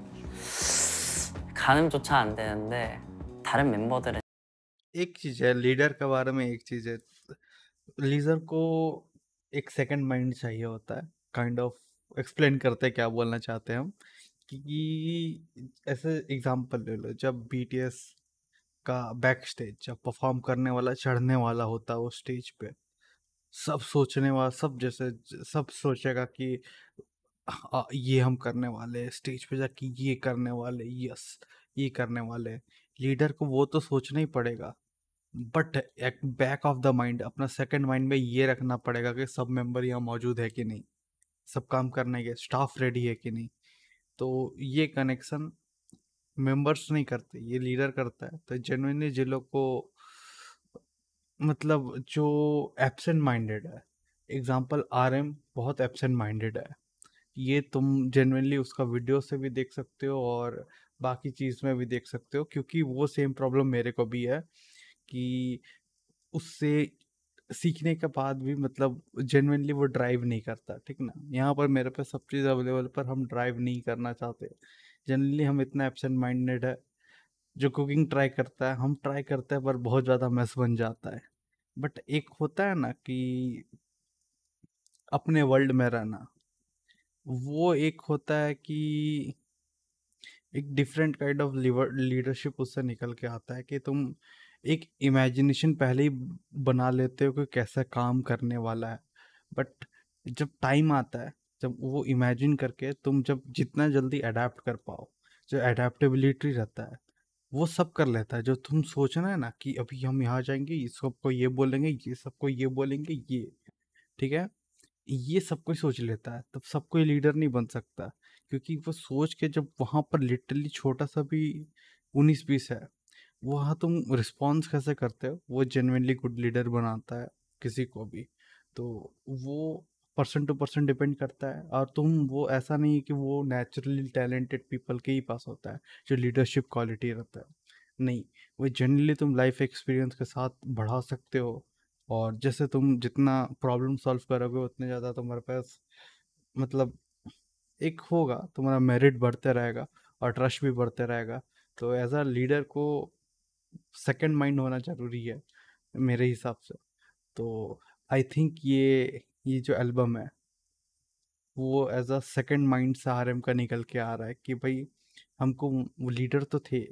가늠조차 안 되는데 다른 멤버들은 एक चीज है लीडर के बारे में एक चीज है लीडर को एक सेकंड माइंड चाहिए होता है काइंड ऑफ एक्सप्लेन करते हैं क्या बोलना चाहते हैं हम कि ऐसे एग्जांपल ले लो जब बीटीएस का बैक स्टेज जब परफॉर्म करने वाला चढ़ने वाला होता है वो स्टेज पे सब सोचने वाला सब जैसे सब सोचेगा कि आ, ये हम करने वाले स्टेज पे जाके ये करने वाले यस ये करने वाले लीडर को वो तो सोचना ही पड़ेगा बट एक बैक ऑफ द माइंड अपना सेकंड माइंड में ये रखना पड़ेगा कि सब मेंबर यहाँ मौजूद है कि नहीं सब काम करने के स्टाफ रेडी है कि नहीं तो ये कनेक्शन मेंबर्स नहीं करते ये लीडर करता है तो जेन्युइनली जिन लोग को मतलब जो एब्सेंट माइंडेड है एग्जांपल आरएम बहुत एब्सेंट माइंडेड है ये तुम जेन्युइनली उसका वीडियो से भी देख सकते हो और बाकी चीज़ में भी देख सकते हो क्योंकि वो सेम प्रॉब्लम मेरे को भी है कि उससे सीखने के बाद भी मतलब जेन्युइनली वो ड्राइव नहीं करता ठीक ना यहाँ पर मेरे पे सब चीज़ अवेलेबल पर हम ड्राइव नहीं करना चाहते जनरली हम इतना एब्सेंट माइंडेड है जो कुकिंग ट्राई करता है हम ट्राई करते हैं पर बहुत ज़्यादा मेस बन जाता है बट एक होता है ना कि अपने वर्ल्ड में रहना वो एक होता है कि एक डिफरेंट काइंड ऑफ लीडरशिप उससे निकल के आता है कि तुम एक इमेजिनेशन पहले ही बना लेते हो कि कैसा काम करने वाला है बट जब टाइम आता है जब वो इमेजिन करके तुम जब जितना जल्दी अडेप्ट कर पाओ जो अडेप्टेबिलिटी रहता है वो सब कर लेता है जो तुम सोचना है ना कि अभी हम यहाँ जाएंगे ये सबको ये बोलेंगे ये सबको ये बोलेंगे ये ठीक है ये सब कोई सोच लेता है तब सब कोई लीडर नहीं बन सकता क्योंकि वो सोच के जब वहाँ पर लिटरली छोटा सा भी उन्नीस बीस है वहाँ तुम रिस्पॉन्स कैसे करते हो वो जेन्युइनली गुड लीडर बनाता है किसी को भी तो वो पर्सन टू पर्सन डिपेंड करता है और तुम वो ऐसा नहीं है कि वो नेचुरली टैलेंटेड पीपल के ही पास होता है जो लीडरशिप क्वालिटी रहता है नहीं वो जनरली तुम लाइफ एक्सपीरियंस के साथ बढ़ा सकते हो और जैसे तुम जितना प्रॉब्लम सॉल्व करोगे उतने ज़्यादा तुम्हारे पास मतलब एक होगा तुम्हारा मेरिट बढ़ते रहेगा और ट्रस्ट भी बढ़ते रहेगा तो एज अ लीडर को सेकंड माइंड होना ज़रूरी है मेरे हिसाब से तो आई थिंक ये ये जो एल्बम है वो एज अ सेकंड माइंड से आरएम का निकल के आ रहा है कि भाई हमको वो लीडर तो थे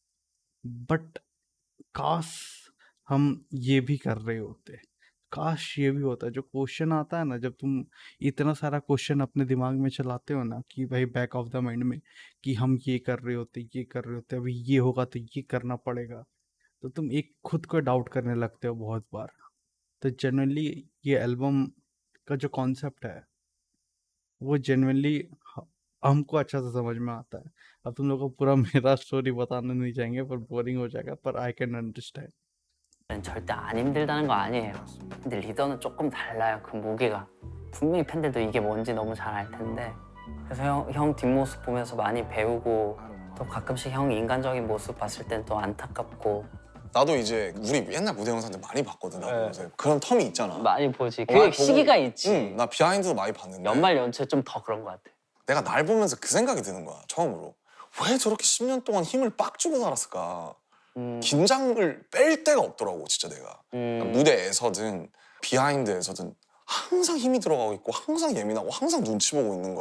बट काश हम ये भी कर रहे होते काश ये भी होता जो क्वेश्चन आता है ना जब तुम इतना सारा क्वेश्चन अपने दिमाग में चलाते हो ना कि भाई बैक ऑफ द माइंड में कि हम ये कर रहे होते ये कर रहे होते अभी ये होगा तो ये करना पड़ेगा तो तुम एक खुद को डाउट करने लगते हो बहुत बार तो जनरली ये एल्बम का जो कॉन्सेप्ट है वो जनरली हमको अच्छा से समझ में आता है अब तुम लोगों को पूरा मेरा स्टोरी बताने नहीं चाहेंगे पर बोरिंग हो जाएगा पर आई कैन अंडरस्टैंड 절대 안 힘들다는 거 아니에요. 근데 리더는 조금 달라요. 그 무게가. 분명히 팬들도 이게 뭔지 너무 잘 알 텐데. 그래서 형, 형 뒷모습 보면서 많이 배우고 또 가끔씩 형 인간적인 모습 봤을 땐 또 안타깝고. 나도 이제 우리 옛날 무대 영상들 많이 봤거든. 나도 네. 요새. 그런 텀이 있잖아. 많이 보지. 그 많이 시기가 보고, 있지. 응, 나 비하인드도 많이 봤는데 연말 연초에 좀 더 그런 것 같아. 내가 날 보면서 그 생각이 드는 거야. 처음으로. 왜 저렇게 십 년 동안 힘을 빡 주고 살았을까. 음, 긴장을 뺄 데가 없더라고 진짜 내가. 음, 그러니까 무대에서든 비하인드에서든 항상 힘이 들어가고 있고 항상 예민하고 항상 눈치 보고 있는 거야.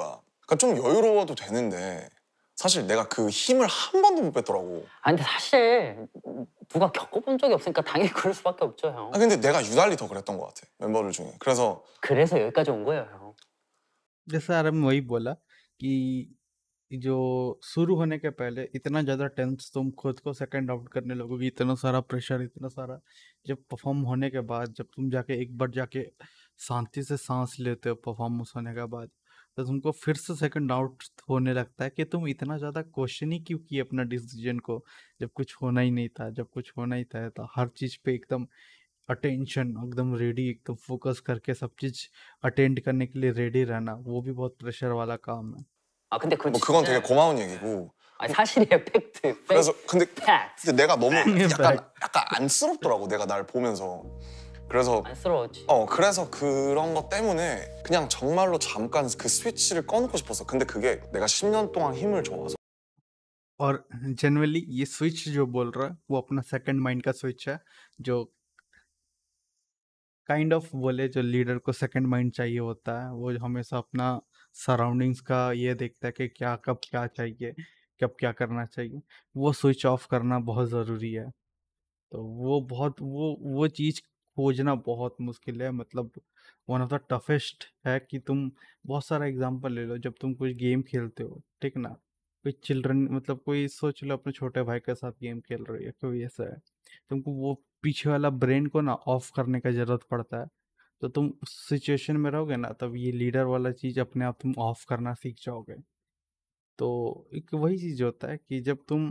그러니까 좀 여유로워도 되는데 사실 내가 그 힘을 한 번도 못 뺐더라고. 아 근데 사실 누가 겪어본 적이 없으니까 당연히 그럴 수밖에 없죠 형. 아 근데 내가 유달리 더 그랬던 것 같아 멤버들 중에. 그래서 그래서 여기까지 온 거예요 형. जैसे यार मैं वही बोला कि जो शुरू होने के पहले इतना ज़्यादा टेंस तुम खुद को सेकंड आउट करने लगोगे, इतना सारा प्रेशर, इतना सारा, जब परफॉर्म होने के बाद जब तुम जाके एक बार जाके शांति से सांस लेते हो परफॉर्मेंस होने के बाद, तो तुमको फिर से सेकंड आउट होने लगता है कि तुम इतना ज़्यादा क्वेश्चन ही क्यों किए अपना डिसीजन को, जब कुछ होना ही नहीं था, जब कुछ होना ही था, तो हर चीज़ पे एकदम अटेंशन, एकदम रेडी, एकदम फोकस करके सब चीज़ अटेंड करने के लिए रेडी रहना, वो भी बहुत प्रेशर वाला काम है। 아 근데 그건 뭐 그건 진짜 되게 고마운 얘기고. 아니 사실이에요 팩트. 그래서 근데 팩트. 근데 내가 너무 팩트. 약간 약간 안쓰럽더라고 내가 날 보면서. 그래서 안쓰러웠지. 어 그래서 그런 것 때문에 그냥 정말로 잠깐 그 스위치를 꺼놓고 싶었어. 근데 그게 내가 십 년 동안 힘을 줘와서. और जनरली ये स्विच जो बोल रहा है वो अपना सेकंड माइंड का स्विच है, जो काइंड ऑफ बोले जो लीडर को सेकंड माइंड चाहिए होता है, वो हमेशा अपना सराउंडिंग्स का ये देखता है कि क्या कब क्या चाहिए, कब क्या करना चाहिए, वो स्विच ऑफ करना बहुत ज़रूरी है। तो वो बहुत वो वो चीज़ खोजना बहुत मुश्किल है, मतलब वन ऑफ द टफेस्ट है कि तुम बहुत सारा एग्जांपल ले लो, जब तुम कोई गेम खेलते हो, ठीक ना, कोई चिल्ड्रन, मतलब कोई सोच लो अपने छोटे भाई के साथ गेम खेल रहे हो या कोई ऐसा है, तुमको वो पीछे वाला ब्रेन को ना ऑफ करने का ज़रूरत पड़ता है, तो तुम उस सिचुएशन में रहोगे ना, तब ये लीडर वाला चीज़ अपने आप तुम ऑफ करना सीख जाओगे। तो एक वही चीज़ होता है कि जब तुम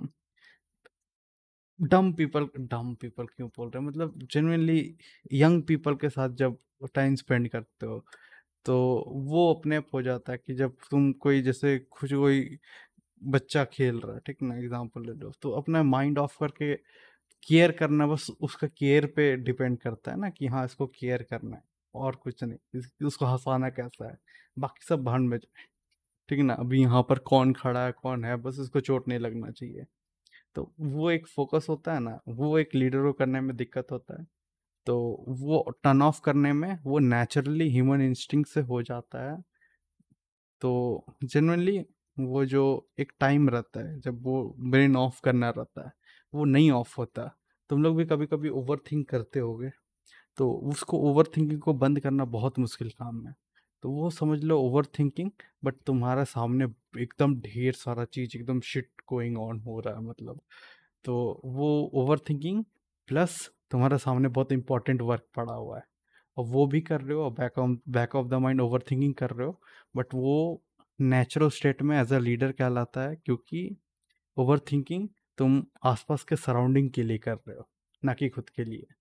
डम पीपल डम पीपल क्यों बोल रहे हैं, मतलब जेन्युइनली यंग पीपल के साथ जब टाइम स्पेंड करते हो, तो वो अपने आप हो जाता है कि जब तुम कोई जैसे कुछ कोई बच्चा खेल रहा है, ठीक ना, एग्जांपल ले लो, तो अपना माइंड ऑफ करके केयर करना, बस उसका केयर पे डिपेंड करता है ना कि हाँ इसको केयर करना है और कुछ नहीं, इस- उसको हंसाना कैसा है, बाकी सब भान में जाए, ठीक ना, अभी यहाँ पर कौन खड़ा है कौन है, बस इसको चोट नहीं लगना चाहिए। तो वो एक फोकस होता है ना, वो एक लीडर को करने में दिक्कत होता है, तो वो टर्न ऑफ करने में वो नेचुरली ह्यूमन इंस्टिंक्ट से हो जाता है। तो जनरली वो जो एक टाइम रहता है जब वो ब्रेन ऑफ करना रहता है, वो नहीं ऑफ होता। तुम लोग भी कभी कभी ओवर थिंक करते होगे, तो उसको ओवर थिंकिंग को बंद करना बहुत मुश्किल काम है। तो वो समझ लो ओवर थिंकिंग, बट तुम्हारा सामने एकदम ढेर सारा चीज़, एकदम शिट गोइंग ऑन हो रहा है, मतलब तो वो ओवर थिंकिंग प्लस तुम्हारे सामने बहुत इंपॉर्टेंट वर्क पड़ा हुआ है, और वो भी कर रहे हो, back of back of the mind over thinking कर रहे हो, बट वो नेचुरल स्टेट में एज अ लीडर कहलाता है, क्योंकि ओवर थिंकिंग तुम आसपास के सराउंडिंग के लिए कर रहे हो, ना कि खुद के लिए।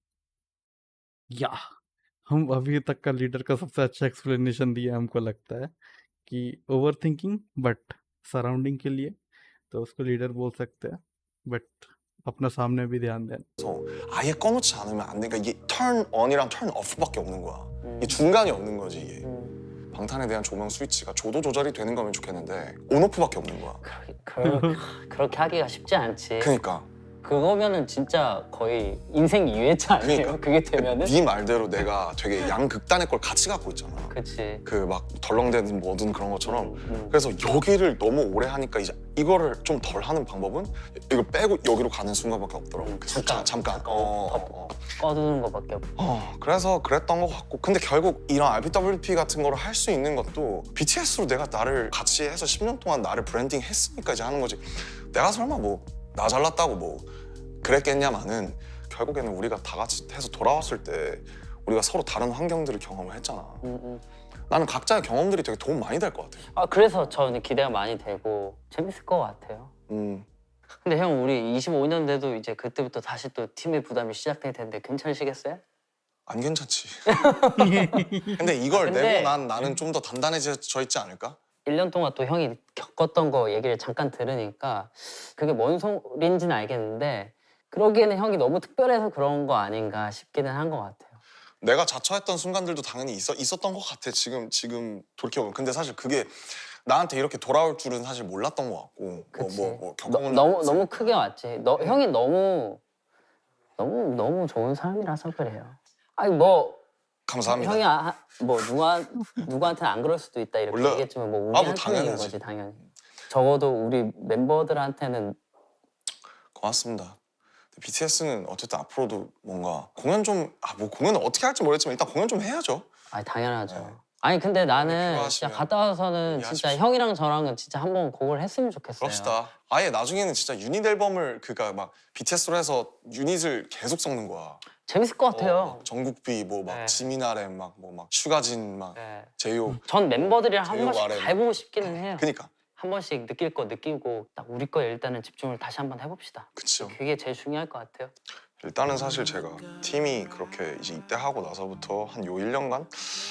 या हम अभी तक का लीडर का सबसे अच्छा एक्सप्लेनेशन दिया हमको लगता है कि ओवर थिंकिंग बट सराउंडिंग के लिए, तो उसको लीडर बोल सकते हैं, बट अपना सामने भी ध्यान देना। 그래서 아예 꺼놓지 않으면 안 돼. 그러니까 이게 turn on이랑 turn off밖에 없는 거야. 이 중간이 없는 거지 이게. 음. 방탄에 대한 조명 스위치가 조도 조절이 되는 거면 좋겠는데 온오프밖에 없는 거야. 그러, 그렇게 하기가 쉽지 않지. 그러니까 그거면은 진짜 거의 인생 이 회차 아니에요? 그러니까. 그게 되면은? 네 말대로 내가 되게 양극단의 걸 같이 갖고 있잖아. 그치. 그 막 덜렁대든 뭐든 그런 것처럼. 음. 그래서 여기를 너무 오래 하니까 이제 이거를 좀 덜 하는 방법은 이걸 빼고 여기로 가는 순간밖에 없더라고. 그 잠깐. 잠깐. 어, 어, 어. 꺼두는 거밖에 없고. 어, 그래서 그랬던 것 같고, 근데 결국 이런 알피더블유피 같은 거를 할 수 있는 것도 비티에스로 내가 나를 같이 해서 십 년 동안 나를 브랜딩 했으니까 이제 하는 거지. 내가 설마 뭐 나 잘났다고 뭐 그랬겠냐마는 결국에는 우리가 다 같이 해서 돌아왔을 때 우리가 서로 다른 환경들을 경험을 했잖아. 음, 음. 나는 각자의 경험들이 되게 도움 많이 될 것 같아. 아 그래서 저는 기대가 많이 되고 재밌을 것 같아요. 음. 근데 형 우리 이십오 년 돼도 이제 그때부터 다시 또 팀의 부담이 시작될 텐데 괜찮으시겠어요? 안 괜찮지. 근데 이걸 근데- 내고 난 나는 좀 더 단단해져 있지 않을까? 일 년 동안 또 형이 겪었던 거 얘기를 잠깐 들으니까 그게 뭔 소리인지는 알겠는데 그러기에는 형이 너무 특별해서 그런 거 아닌가 싶기는 한 것 같아요. 내가 자처했던 순간들도 당연히 있어, 있었던 것 같아. 지금 지금 돌이켜보면. 근데 사실 그게 나한테 이렇게 돌아올 줄은 사실 몰랐던 것 같고. 그치. 뭐, 뭐, 뭐 너, 겪어본 너무 적이 너무 없으니까. 크게 왔지. 너 형이 너무 너무 너무 좋은 사람이라서 그래요. 아니 뭐 감사합니다. 형이 아, 뭐 누가 누구한테는 안 그럴 수도 있다 이렇게 원래- 얘기했지만 뭐 아, 뭐 우리한테는 있는 당연하지. 거지 당연히. 적어도 우리 멤버들한테는 고맙습니다. 비티에스는 어쨌든 앞으로도 뭔가 공연 좀 아 뭐 공연을 어떻게 할지 모르겠지만 일단 공연 좀 해야죠. 아니 당연하죠. 네. 아니 근데 나는 필요하시면 진짜 갔다 와서는 진짜 얘기하십시오. 형이랑 저랑은 진짜 한번 곡을 했으면 좋겠어요. 그럽시다. 아예 나중에는 진짜 유닛 앨범을 그니까 막 비티에스로 해서 유닛을 계속 섞는 거야. 재밌을 것 어, 같아요. 막 정국비 뭐 막 네. 지민아렘 막 뭐 막 슈가진 막 네. 제이홉 전 멤버들이랑 한 제육 번씩 아래. 다 해보고 싶기는 해요. 그니까 한 번씩 느낄 거 느끼고 딱 우리 거에 일단은 집중을 다시 한번 해봅시다. 그쵸. 그게 제일 중요할 것 같아요. 일단은 사실 제가 팀이 그렇게 이제 입대하고 나서부터 한 요 일 년간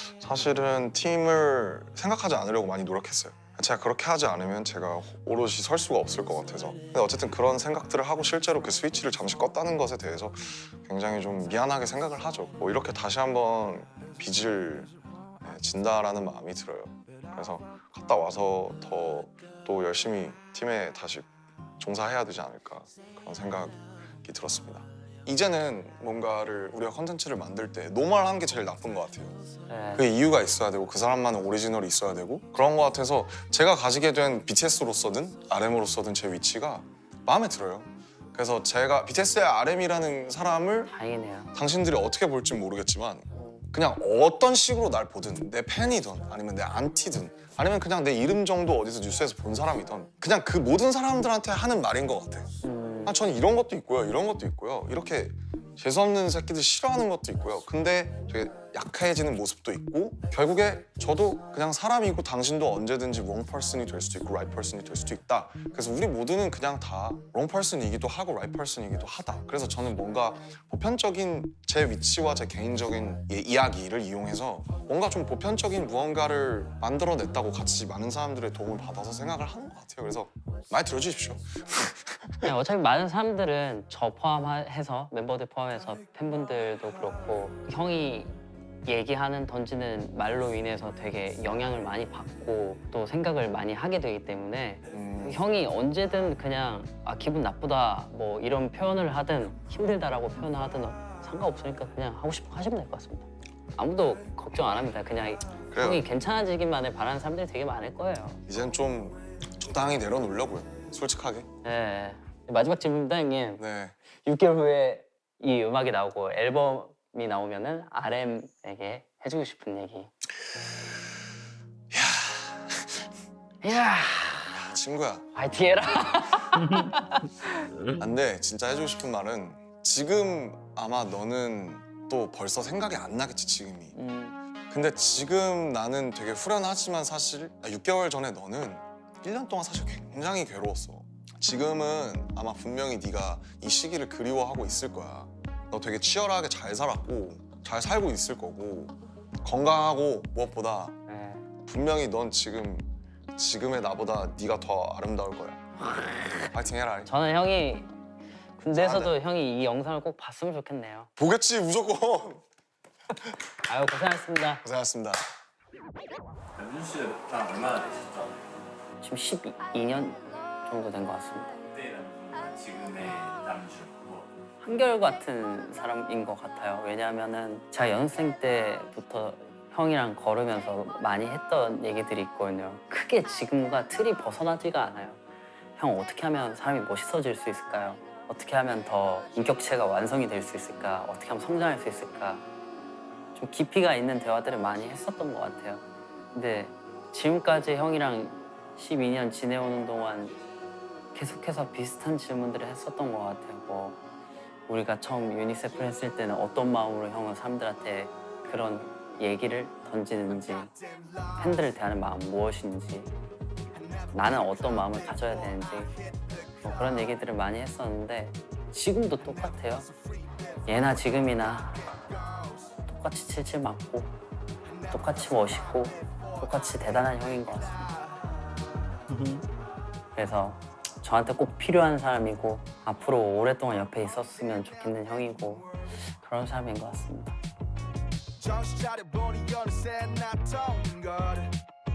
사실은 팀을 생각하지 않으려고 많이 노력했어요. 제가 그렇게 하지 않으면 제가 오롯이 설 수가 없을 것 같아서. 근데 어쨌든 그런 생각들을 하고 실제로 그 스위치를 잠시 껐다는 것에 대해서 굉장히 좀 미안하게 생각을 하죠. 뭐 이렇게 다시 한번 빚을 네, 진다라는 마음이 들어요. 그래서 갔다 와서 더 또 열심히 팀에 다시 종사해야 되지 않을까 그런 생각이 들었습니다. 이제는 뭔가를 우리가 컨텐츠를 만들 때 노멀한 게 제일 나쁜 것 같아요. 네. 그 이유가 있어야 되고 그 사람만의 오리지널이 있어야 되고 그런 것 같아서 제가 가지게 된 비티에스로서든 알엠으로서든 제 위치가 마음에 들어요. 그래서 제가 비티에스의 알엠이라는 사람을 다행이네요. 당신들이 어떻게 볼지 모르겠지만 그냥 어떤 식으로 날 보든 내 팬이든 아니면 내 안티든 아니면 그냥 내 이름 정도 어디서 뉴스에서 본 사람이든 그냥 그 모든 사람들한테 하는 말인 것 같아. 음, 아, 저는 이런 것도 있고요, 이런 것도 있고요. 이렇게 재수없는 새끼들 싫어하는 것도 있고요. 근데 되게 약해지는 모습도 있고 결국에 저도 그냥 사람이고 당신도 언제든지 wrong person이 될 수도 있고 right person이 될 수도 있다. 그래서 우리 모두는 그냥 다 wrong person이기도 하고 right person이기도 하다. 그래서 저는 뭔가 보편적인 제 위치와 제 개인적인 예, 이야기를 이용해서 뭔가 좀 보편적인 무언가를 만들어냈다고 같이 많은 사람들의 도움을 받아서 생각을 하는 것 같아요. 그래서 많이 들어주십시오. 네, 어차피 많은 사람들은 저 포함해서 멤버들 포함해서 팬분들도 그렇고 형이 얘기하는 던지는 말로 인해서 되게 영향을 많이 받고 또 생각을 많이 하게 되기 때문에 음, 형이 언제든 그냥 아 기분 나쁘다 뭐 이런 표현을 하든 힘들다라고 표현을 하든 상관없으니까 그냥 하고 싶은 거 하시면 될 것 같습니다. 아무도 걱정 안 합니다. 그냥 그래요. 형이 괜찮아지기만을 바라는 사람들이 되게 많을 거예요. 이젠 좀 적당히 내려놓으려고요. 솔직하게. 네. 마지막 질문입니다, 형님. 네. 육 개월 후에 이 음악이 나오고 앨범이 나오면은 알엠에게 해주고 싶은 얘기. 야, 아, 친구야. 파이팅 해라. 안 돼. 진짜 해주고 싶은 말은 지금 아마 너는 또 벌써 생각이 안 나겠지, 지금이. 음, 근데 지금 나는 되게 후련하지만 사실 아, 육 개월 전에 너는 일 년 동안 사실 굉장히 괴로웠어. 지금은 아마 분명히 네가 이 시기를 그리워하고 있을 거야. 너 되게 치열하게 잘 살았고 잘 살고 있을 거고 건강하고 무엇보다 네. 분명히 넌 지금 지금의 나보다 네가 더 아름다울 거야. 파이팅 해라. 저는 형이 군대에서도 아, 네. 형이 이 영상을 꼭 봤으면 좋겠네요. 보겠지 무조건. 아유 고생하셨습니다. 고생하셨습니다. 윤 씨랑 얼마나 되셨죠? 지금 십이 년 정도 된 것 같습니다. 그때랑 지금의 남주 뭐 한결 같은 사람인 것 같아요. 왜냐하면은 제가 연습생 때부터 형이랑 걸으면서 많이 했던 얘기들이 있거든요. 크게 지금과 틀이 벗어나지가 않아요. 형 어떻게 하면 사람이 멋있어질 수 있을까요? 어떻게 하면 더 인격체가 완성이 될 수 있을까? 어떻게 하면 성장할 수 있을까? 좀 깊이가 있는 대화들을 많이 했었던 것 같아요. 근데 지금까지 형이랑 십이 년 지내오는 동안 계속해서 비슷한 질문들을 했었던 것 같아요. 뭐 우리가 처음 유니세프를 했을 때는 어떤 마음으로 형은 사람들한테 그런 얘기를 던지는지, 팬들을 대하는 마음 무엇인지, 나는 어떤 마음을 가져야 되는지 뭐 그런 얘기들을 많이 했었는데 지금도 똑같아요. 예나 지금이나 똑같이 칠칠 맞고 똑같이 멋있고 똑같이 대단한 형인 것 같습니다. 그래서 저한테 꼭 필요한 사람이고 앞으로 오랫동안 옆에 있었으면 좋겠는 형이고 그런 사람인 것 같습니다. 정신 차려보니 어느새 나던 걸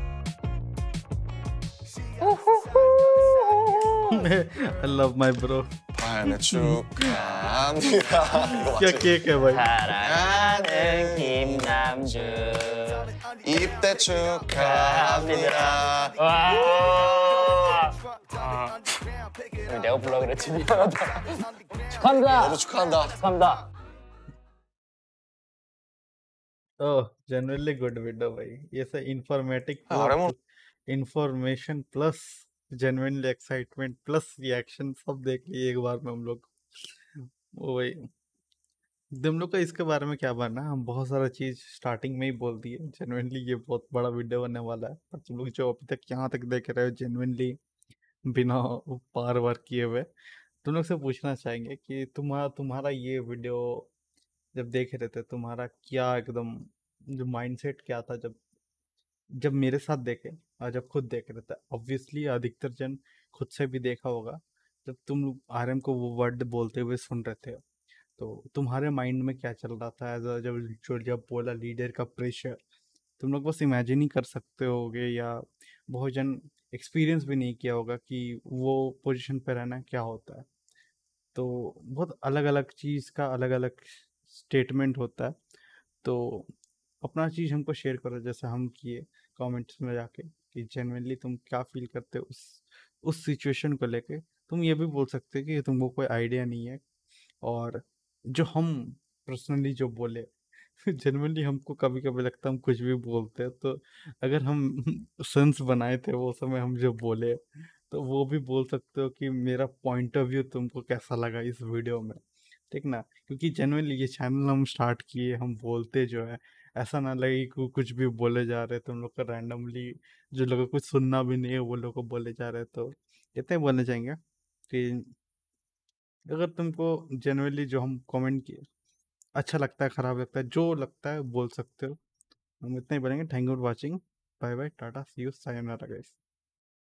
I love my bro. 발매 축하합니다. 이거 क्या 맞지? केक है भाई? 사랑하는 김나 남주. 입대 축하합니다. 와. 아. 내가 불러 그랬지 미안하다. 축하합니다. 너도 축하한다. 축하합니다. ओह जनरली गुड वीडियो भाई ये सब इंफॉर्मेटिक हाँ, अरे वो- information plus genuinely excitement plus reaction सब देख लिए एक बार में हम लोग वो भाई तुम लोग का इसके बारे में क्या बनना हम बहुत सारा चीज स्टार्टिंग में ही बोल दिए जेन्युइनली ये बहुत बड़ा वीडियो बनने वाला है पर तुम लोग जो अभी तक यहाँ तक देख रहे हो जेन्युइनली बिना पार वार किए हुए तुम लोग से पूछना चाहेंगे कि तुम्हारा तुम्हारा ये वीडियो जब देख रहे थे तुम्हारा क्या एकदम जो माइंडसेट क्या था जब जब मेरे साथ देखे और जब खुद देख रहे थे ऑब्वियसली अधिकतर जन खुद से भी देखा होगा जब तुम आरएम को वो वर्ड बोलते हुए सुन रहे थे तो तुम्हारे माइंड में क्या चल रहा था एज अ जब जो जब बोला लीडर का प्रेशर तुम लोग बस इमेजिन ही कर सकते होगे या बहुत जन एक्सपीरियंस भी नहीं किया होगा कि वो पोजीशन पे रहना क्या होता है तो बहुत अलग अलग चीज़ का अलग अलग स्टेटमेंट होता है तो अपना चीज़ हमको शेयर करो जैसे हम किए कमेंट्स में जाके कि जेन्युइनली तुम क्या फील करते हो उस उस सिचुएशन को लेके तुम ये भी बोल सकते हो कि तुमको कोई आइडिया नहीं है और जो हम पर्सनली जो बोले जेन्युइनली हमको कभी कभी लगता है हम कुछ भी बोलते हैं तो अगर हम सेंस बनाए थे वो समय हम जो बोले तो वो भी बोल सकते हो कि मेरा पॉइंट ऑफ व्यू तुमको कैसा लगा इस वीडियो में ठीक ना क्योंकि जेन्युइनली ये चैनल हम स्टार्ट किए हम बोलते जो है ऐसा ना लगे कि कुछ भी बोले जा रहे तुम लोग को रैंडमली जो लोगों को कुछ सुनना भी नहीं है वो लोग को बोले जा रहे तो इतने बोलने चाहेंगे कि अगर तुमको जेन्युइनली जो हम कमेंट किए अच्छा लगता है खराब लगता है जो लगता है बोल सकते हो हम इतना ही बोलेंगे thank you for watching bye bye tata see you sayonara guys